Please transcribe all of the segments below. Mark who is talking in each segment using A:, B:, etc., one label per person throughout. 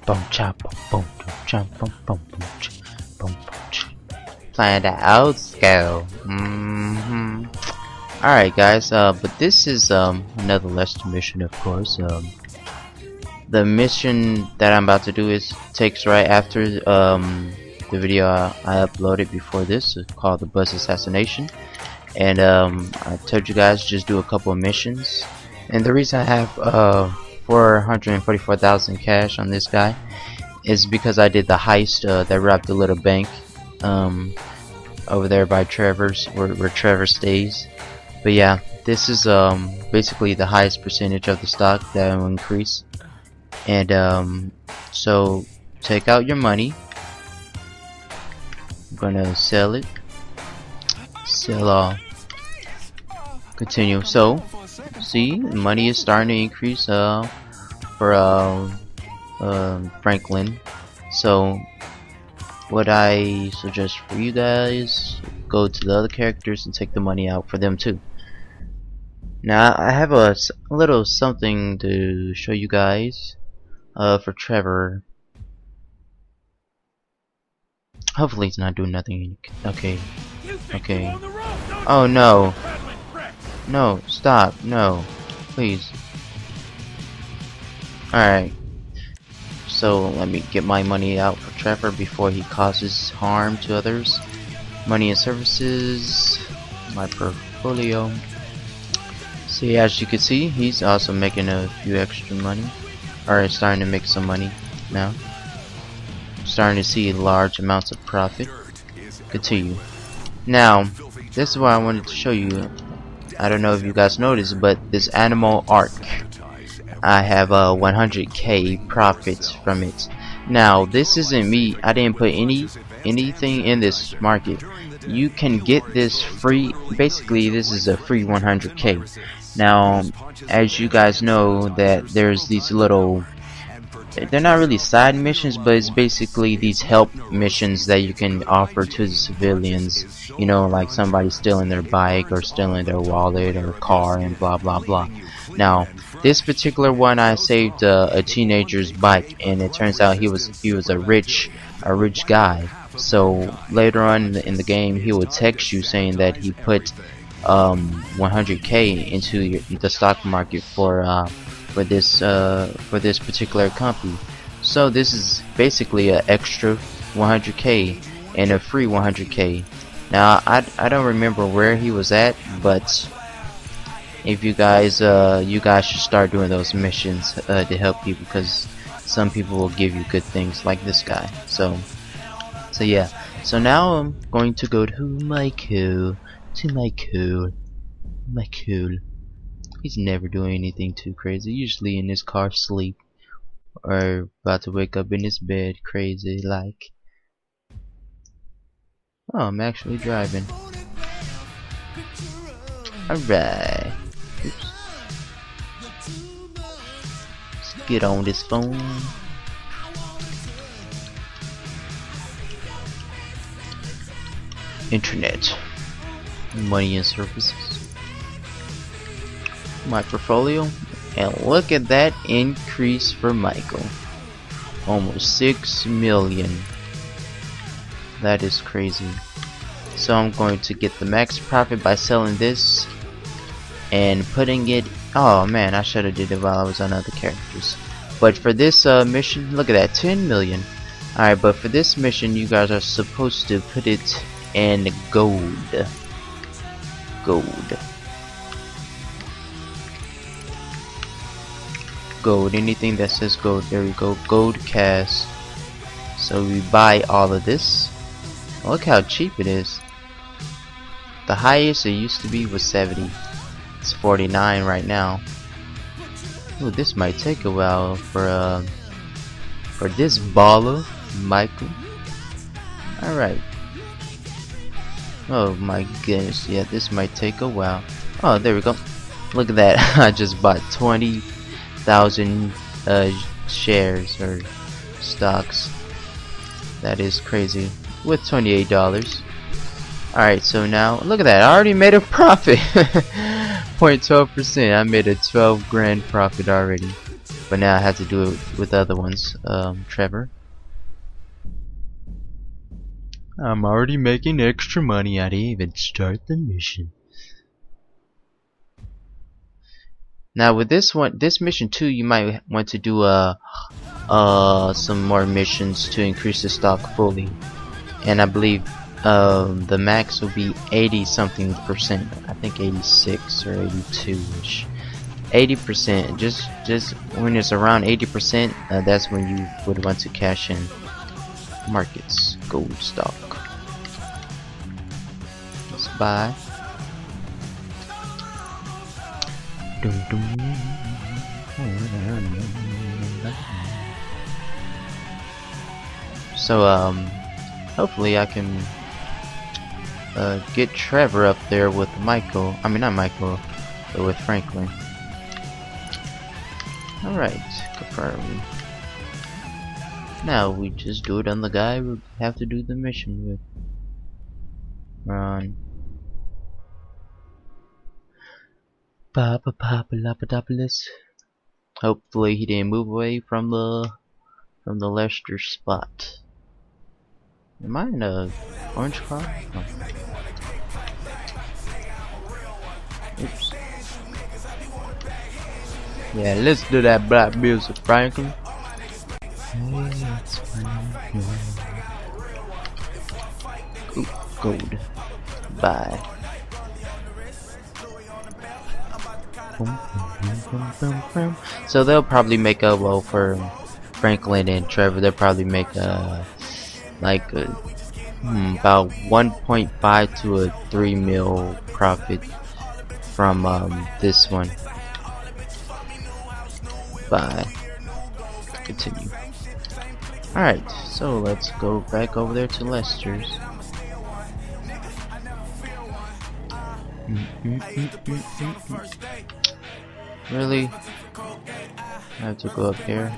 A: boom cha boom boom cha boom boom boom cha boom boom cha. Playing the old school. Alright guys, but this is another Lester mission, of course. The mission that I'm about to do takes right after the video I uploaded before this. It's called the bus assassination, and I told you guys just do a couple of missions. And the reason I have 444,000 cash on this guy is because I did the heist that robbed the little bank over there by Trevor's, where Trevor stays. But yeah, this is basically the highest percentage of the stock that will increase. And so take out your money. I'm gonna sell it. Sell all. Continue. So see, money is starting to increase for Franklin. So what I suggest for you guys, go to the other characters and take the money out for them too. Now I have a little something to show you guys for Trevor. Hopefully he's not doing nothing. Okay. Okay. Oh no. No, stop. No. Please. Alright. So let me get my money out for Trevor before he causes harm to others. Money and services. My portfolio. See, as you can see, he's also making a few extra money. Or starting to make some money now. Starting to see large amounts of profit. Continue. Now, this is what I wanted to show you. I don't know if you guys noticed, but this animal arc, I have 100k profits from it. Now, this isn't me. I didn't put anything in this market. You can get this free. Basically, this is a free 100k. Now, as you guys know, that there's these little, they're not really side missions, but it's basically these help missions that you can offer to the civilians. You know, like somebody stealing their bike or stealing their wallet or car and blah blah blah. Now, this particular one, I saved a teenager's bike, and it turns out he was a rich guy. So later on in the game, he would text you saying that he put 100k into the stock market for this particular company. So this is basically an extra 100k and a free 100k. Now I don't remember where he was at, but if you guys should start doing those missions to help people, because some people will give you good things like this guy. So yeah. So now I'm going to go to Michael. Michael. He's never doing anything too crazy. Usually in his car sleep, or about to wake up in his bed crazy like. Oh, I'm actually driving. Alright. Oops. Let's get on this phone. Internet. Money and services. My portfolio, and look at that increase for Michael. Almost 6 million. That is crazy. So I'm going to get the max profit by selling this and putting it. Oh man, I should have did it while I was on other characters. But for this mission, look at that, 10 million. Alright, but for this mission, you guys are supposed to put it in gold. Gold, anything that says gold, there we go, gold cast. So we buy all of this. Look how cheap it is. The highest it used to be was 70. It's 49 right now. Ooh, this might take a while for this baller, Michael. Alright. Oh my goodness, yeah, this might take a while. Oh, there we go. Look at that. I just bought 20,000 shares or stocks. That is crazy. With $28. Alright, so now look at that. I already made a profit. 0.12%. I made a 12 grand profit already. but now I have to do it with the other ones. Trevor. I'm already making extra money. I didn't even start the mission. Now with this one, this mission too, you might want to do some more missions to increase the stock fully. And I believe the max will be 80 something percent. I think 86 or 82ish. 80%. Just when it's around 80%, that's when you would want to cash in. Markets, gold stock. Let's buy. So hopefully I can get Trevor up there with Michael. I mean not Michael, but with Franklin. Alright, confirm. Now we just do it on the guy we have to do the mission with. Run. Papadopoulos. Hopefully he didn't move away from the Lester spot. Am I in a orange car? Oh. Oops. Yeah, let's do that black music, Franklin. Ooh, gold. Bye. So they'll probably make a, well, for Franklin and Trevor, they'll probably make a like about 1.5 to a 3 mil profit from this one. Bye. Continue. Alright, so let's go back over there to Lester's. Really? I have to go up here.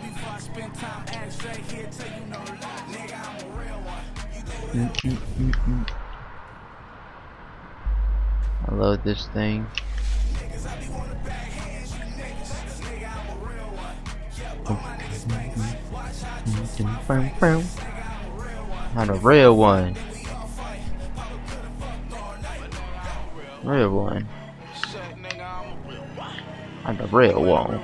A: I'll load this thing. Not a real one. Real one. Not a real one.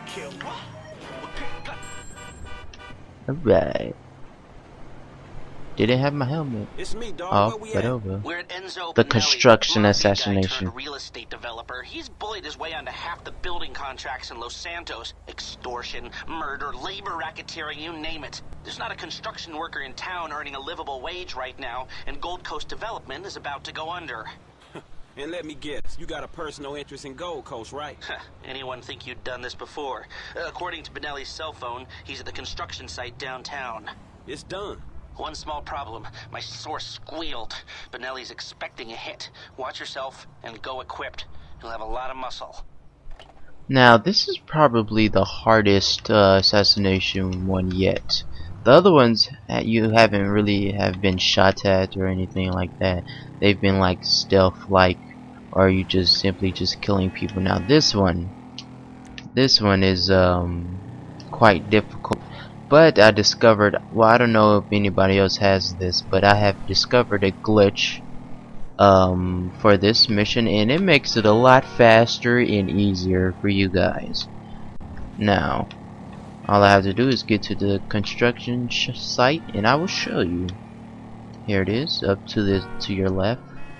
A: Alright. Didn't have my helmet.
B: It's me, dog.
A: Oh, but over.
B: We're at Enzo
A: The
B: Pinelli,
A: construction assassination.
B: real estate developer. He's bullied his way onto half the building contracts in Los Santos. Extortion, murder, labor racketeering, you name it. There's not a construction worker in town earning a livable wage right now, and Gold Coast Development is about to go under.
C: And let me guess, you got a personal interest in Gold Coast, right?
B: Anyone think you'd done this before? According to Benelli's cell phone, he's at the construction site downtown.
C: It's done.
B: One small problem. My source squealed. Benelli's expecting a hit. Watch yourself and go equipped. You'll have a lot of muscle.
A: Now, this is probably the hardest assassination one yet. The other ones you haven't really have been shot at or anything like that. They've been like stealth-like, or you just simply just killing people. Now this one is quite difficult. But I discovered, well, I don't know if anybody else has this, but I have discovered a glitch for this mission, and it makes it a lot faster and easier for you guys. Now, all I have to do is get to the construction site, and I will show you. Here it is, up to your left.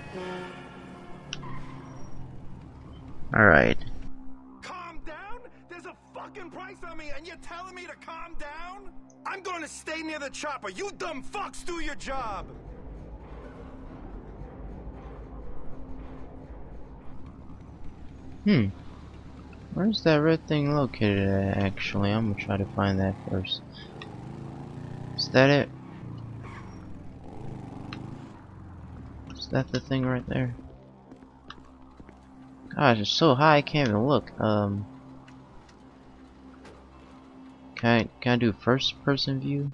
A: All right.
D: Calm down? There's a fucking price on me, and you're telling me to calm down? I'm gonna stay near the chopper. You dumb fucks, do your job.
A: Where's that red thing located at, actually? I'm gonna try to find that first. Is that it? Is that the thing right there? Gosh, it's so high I can't even look. Can I do first person view?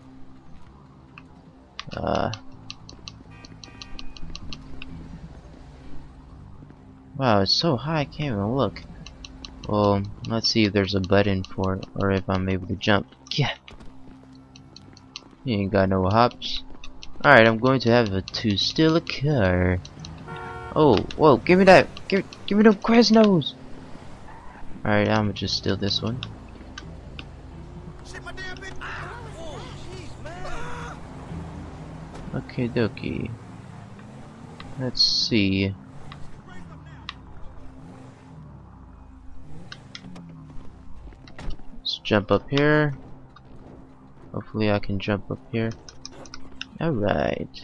A: Wow, it's so high I can't even look. Well, let's see if there's a button for it, or if I'm able to jump. Yeah. You ain't got no hops. Alright, I'm going to have to steal a car. Oh, whoa, give me that. Give me them Quiznos. Alright, I'm gonna just steal this one. Okay, dokie. Let's see. Let's jump up here. Hopefully I can jump up here. Alright.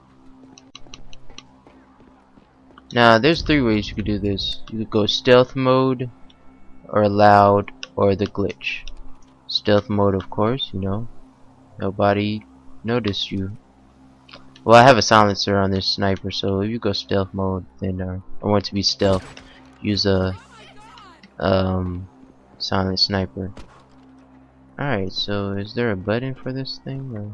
A: Now there's 3 ways you could do this. You could go stealth mode, or loud, or the glitch. Stealth mode, of course, you know. Nobody noticed you. Well, I have a silencer on this sniper, so if you go stealth mode, then I want to be stealth. Use a silent sniper. Alright, so is there a button for this thing? Or?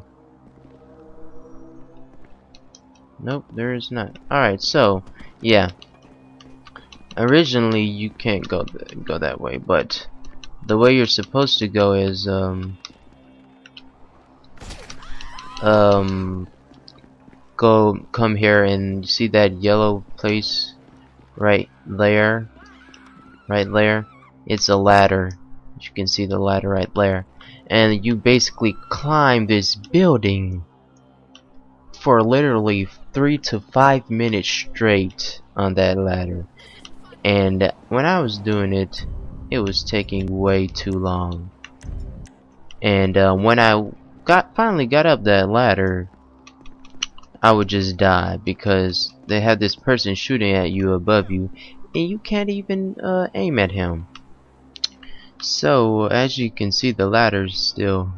A: Nope, there is not. Alright, so yeah. Originally you can't go that way, but the way you're supposed to go is come here and see that yellow place right there? It's a ladder. You can see the ladder right there. And you basically climb this building for literally 3 to 5 minutes straight on that ladder. And when I was doing it, it was taking way too long. And when I finally got up that ladder, I would just die because they have this person shooting at you above you, and you can't even aim at him. So as you can see, the ladder's still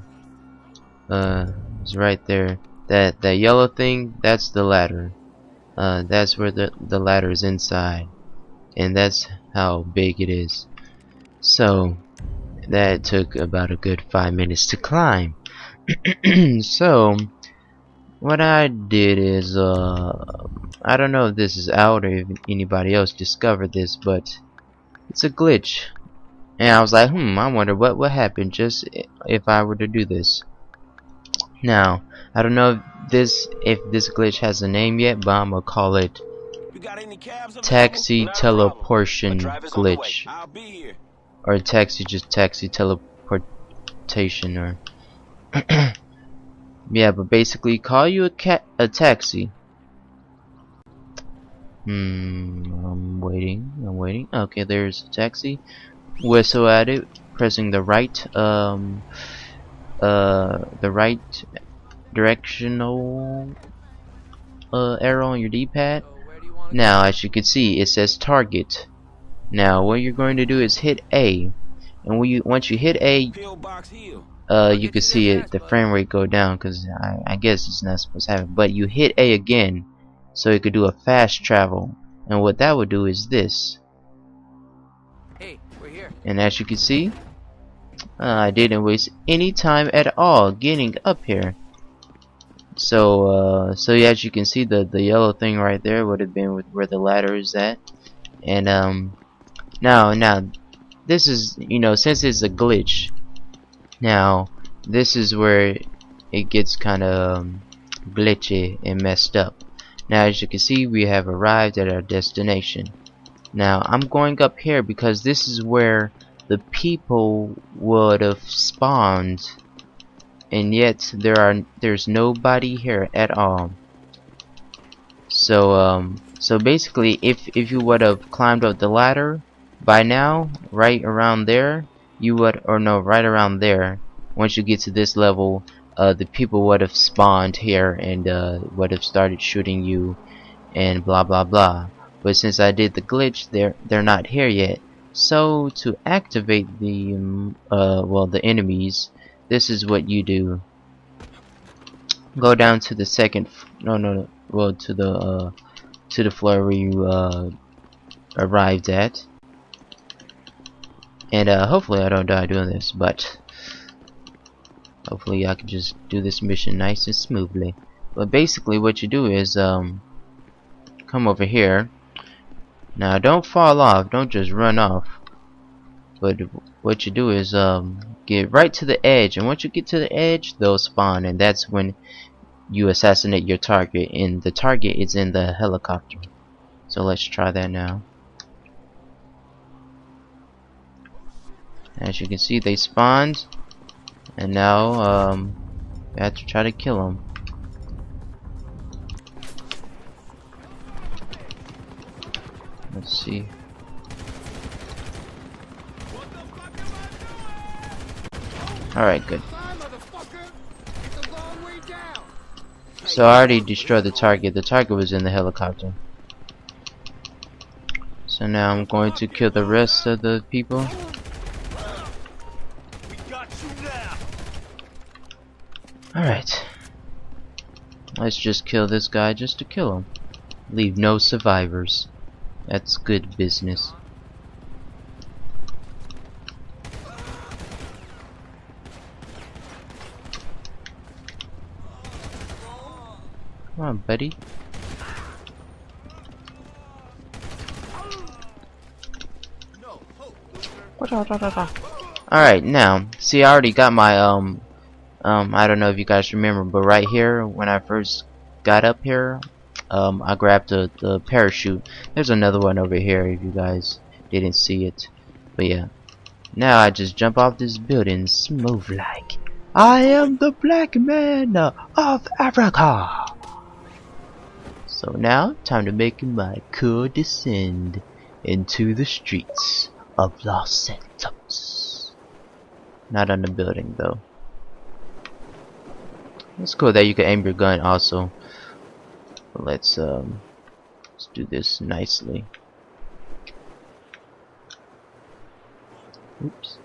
A: is right there. That yellow thing, that's the ladder. That's where the ladder is inside, and that's how big it is. So that took about a good 5 minutes to climb. So what I did is I don't know if this is out or if anybody else discovered this, but it's a glitch. And I was like, I wonder what would happen just if I were to do this. Now, I don't know if this glitch has a name yet, but I'm gonna call it taxi teleportation glitch, or taxi teleportation, or yeah. But basically, call you a taxi. I'm waiting. Okay, there's a taxi. Whistle at it, pressing the right directional arrow on your D-pad. Now, as you can see, it says target. Now, what you're going to do is hit A, and once you hit A, you can see it, the frame rate go down, because I guess it's not supposed to happen. But you hit A again, so it could do a fast travel, and what that would do is this. And as you can see, I didn't waste any time at all getting up here. So yeah, as you can see, the yellow thing right there would have been where the ladder is at. And now this is, you know, since it's a glitch, now this is where it gets kind of glitchy and messed up. Now, as you can see, we have arrived at our destination. Now I'm going up here because this is where the people would have spawned, and yet there's nobody here at all. So so basically, if you would have climbed up the ladder by now, right around there, you would, or no, right around there, once you get to this level, the people would have spawned here and would have started shooting you and blah blah blah. But since I did the glitch, they're not here yet. So to activate the the enemies, this is what you do. Go down to the to the floor where you arrived at, and hopefully I don't die doing this, but hopefully I can just do this mission nice and smoothly. But basically what you do is come over here. Now don't fall off, don't just run off. But what you do is get right to the edge, and once you get to the edge, they'll spawn, and that's when you assassinate your target, and the target is in the helicopter. So let's try that now. As you can see, they spawned, and now we have to try to kill them. Let's see. Alright, good. So I already destroyed the target. The target was in the helicopter. So now I'm going to kill the rest of the people. Alright. Let's just kill this guy just to kill him. Leave no survivors. That's good business. Come on, buddy. Alright, now, see, I already got my, I don't know if you guys remember, but right here, when I first got up here, I grabbed the parachute. There's another one over here if you guys didn't see it. But yeah, now I just jump off this building smooth like I am the black man of Africa. So now, time to make my cool descend into the streets of Los Santos. Not on the building though. It's cool that you can aim your gun also. But let's do this nicely. Oops.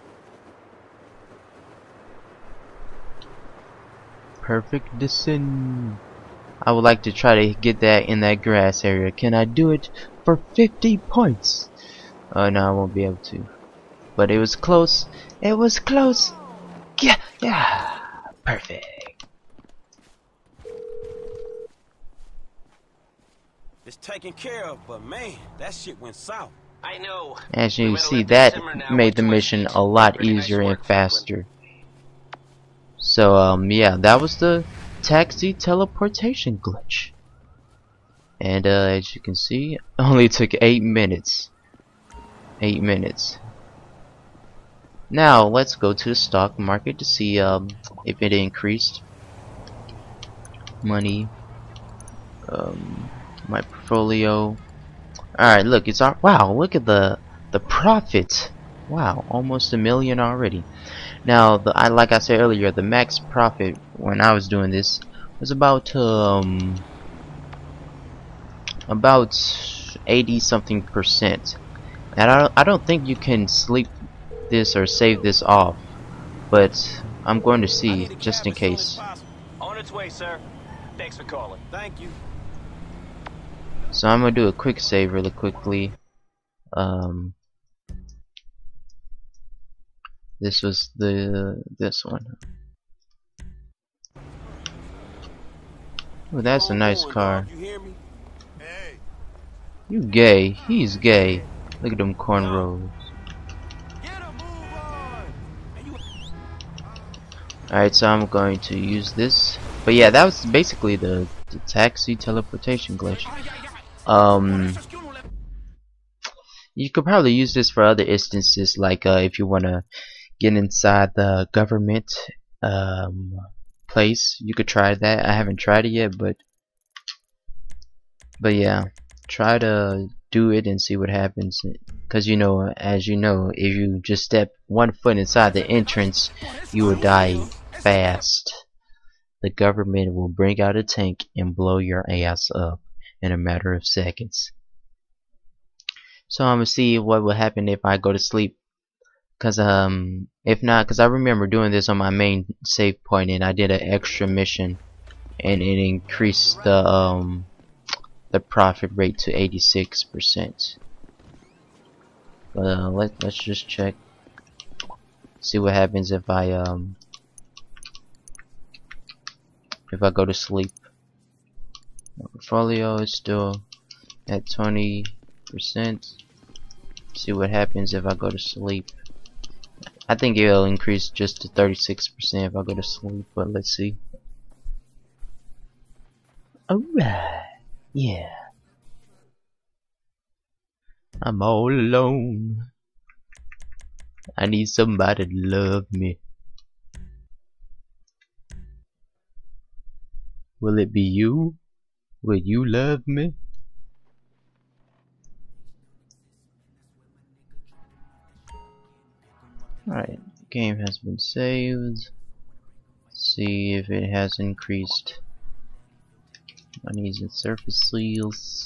A: Perfect descent. I would like to try to get that in that grass area. Can I do it for 50 points? Oh no, I won't be able to. But it was close. It was close. Yeah, yeah. Perfect.
C: It's taken care of, but man, that shit went south.
B: I know.
A: As you can see, that made the mission a lot easier and faster. So yeah, that was the taxi teleportation glitch. And as you can see, it only took 8 minutes. 8 minutes. Now let's go to the stock market to see if it increased. Money. My portfolio. Alright, look, it's wow, look at the profit. Wow, almost $1 million already. Now, like I said earlier, the max profit when I was doing this was about 80 something percent. And I don't think you can sleep this or save this off, but I'm going to see just in case.
E: On its way, sir. Thanks for calling.
C: Thank you.
A: So I'm gonna do a quick save really quickly. This was this one. Oh, that's a nice car.
C: You hear me?
D: Hey,
A: You gay? He's gay. Look at them cornrows.
D: get a move on.
A: Alright, so I'm going to use this. But yeah, that was basically the taxi teleportation glitch. You could probably use this for other instances, like if you want to get inside the government place, you could try that. I haven't tried it yet, but yeah, try to do it and see what happens. Because you know, as you know, if you just step 1 foot inside the entrance, you will die fast. The government will bring out a tank and blow your ass up in a matter of seconds. So I'm gonna see what will happen if I go to sleep. Cause if not, cause I remember doing this on my main save point, and I did an extra mission, and it increased the profit rate to 86%. But let's just check, see what happens if I go to sleep. My portfolio is still at 20%. See what happens if I go to sleep. I think it'll increase just to 36% if I go to sleep, but let's see. Alright, yeah. I'm all alone. I need somebody to love me. Will it be you? Will you love me? Alright, the game has been saved. Let's see if it has increased. Monies and surface seals.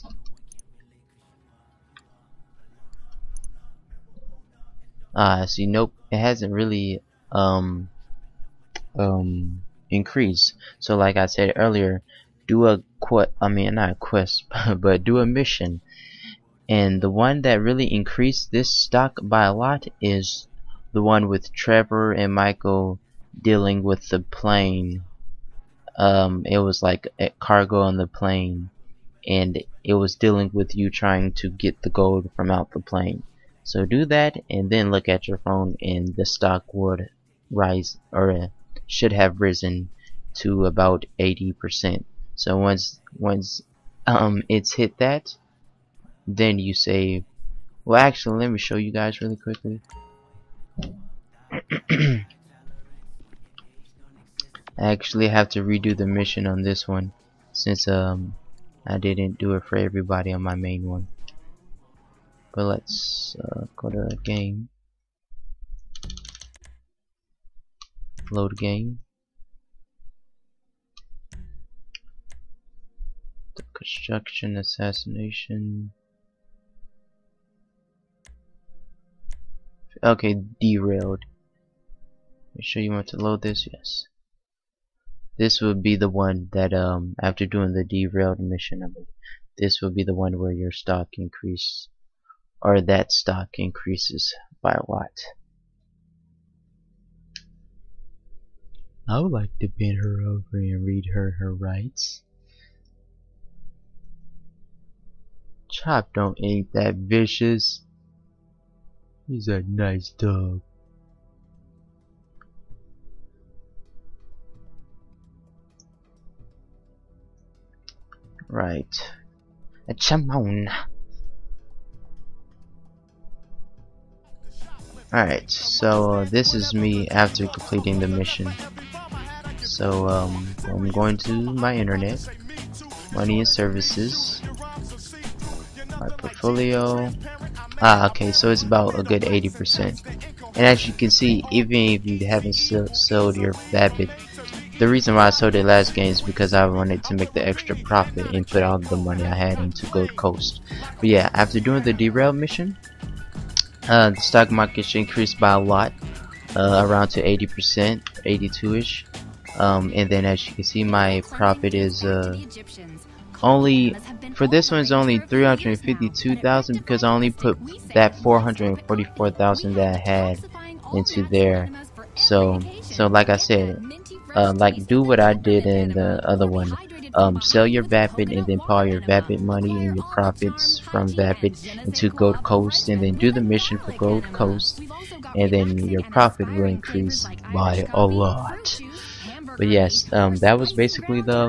A: See, nope, it hasn't really increased. So like I said earlier, do a not a quest, but do a mission. And the one that really increased this stock by a lot is the one with Trevor and Michael dealing with the plane. It was like a cargo on the plane, and it was dealing with you trying to get the gold from out the plane. So do that and then look at your phone, and the stock would rise, or should have risen to about 80%. So once it's hit that, then you save. Well, actually, let me show you guys really quickly. I actually have to redo the mission on this one, since I didn't do it for everybody on my main one. But let's go to game, load game. The construction, assassination. Okay, derailed. Make sure you want to load this. Yes. This would be the one that after doing the derailed mission, I believe, this would be the one where your stock increase, or that stock increases by a lot. I would like to bend her over and read her rights. Chop don't ain't that vicious. He's a nice dog. Right. A chamon. Alright, so this is me after completing the mission. So I'm going to my internet, money and services, my portfolio. Okay, so it's about a good 80%. And as you can see, even if you haven't sold your Vapid, the reason why I sold it last game is because I wanted to make the extra profit and put all the money I had into Gold Coast. But yeah, after doing the derail mission, the stock market should increase by a lot, around to 80%, 82ish. And then as you can see, my profit is only, for this one is only 352,000 because I only put that 444,000 that I had into there. So like I said, like do what I did in the other one. Sell your Vapid and then put your Vapid money and your profits from Vapid into Gold Coast, and then do the mission for Gold Coast, and then your profit will increase by a lot. But yes, that was basically the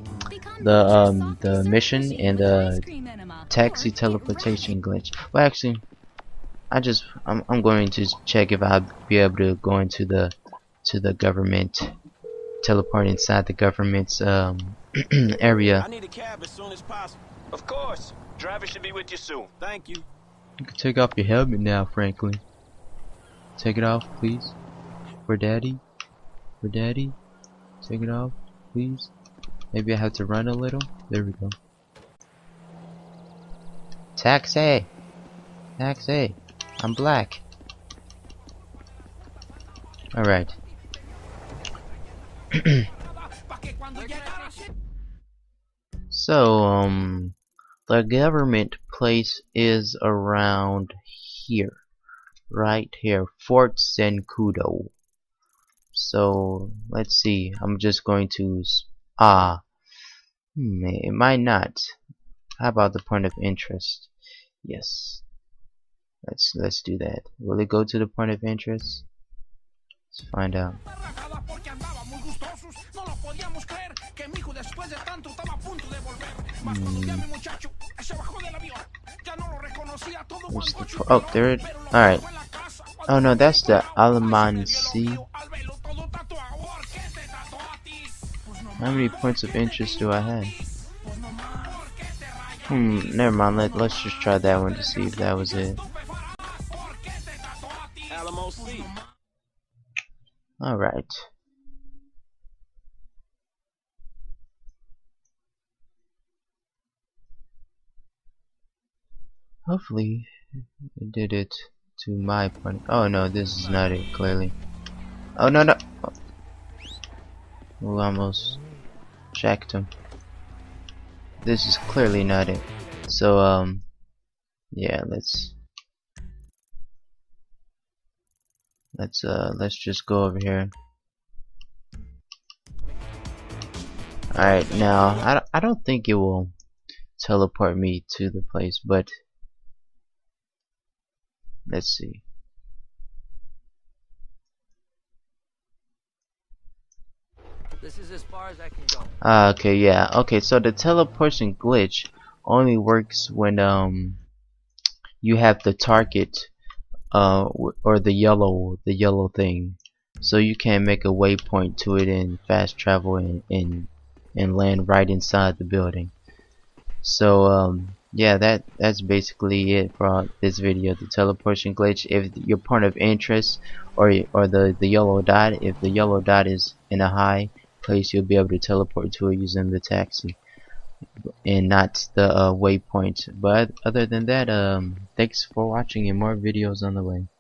A: mission and the taxi teleportation glitch. Well, actually, I'm going to check if I'll be able to go into the government, teleport inside the government's area.
C: I need a cab as soon as possible.
E: Of course. Driver should be with you soon.
C: Thank you.
A: You can take off your helmet now, Franklin. Take it off, please. For daddy. For daddy. Take it off, please. Maybe I have to run a little. There we go. Taxi! Taxi! I'm black. Alright. So, the government place is around here. Right here. Fort Senkudo. So, let's see. I'm just going to... it might not. How about the point of interest? Yes. Let's do that. Will it go to the point of interest? Let's find out. Where's the oh, there it. Alright. Oh no, that's the Alaman Sea. How many points of interest do I have? Never mind. Let's just try that one to see if that was it. Alright. Hopefully it did it to my point. Oh no, this is not it, clearly. Oh no no. We almost checked him. This is clearly not it. So yeah, let's just go over here. Alright, now I don't think it will teleport me to the place, but let's see.
F: This is as far as I can go.
A: Okay, yeah. Okay, so the teleportation glitch only works when you have the target or the yellow thing. So you can make a waypoint to it and fast travel and land right inside the building. So yeah, that's basically it for this video. The teleportation glitch. If your point of interest or the yellow dot, if the yellow dot is in a high place, you'll be able to teleport to it using the taxi and not the waypoint. But other than that, thanks for watching and more videos on the way.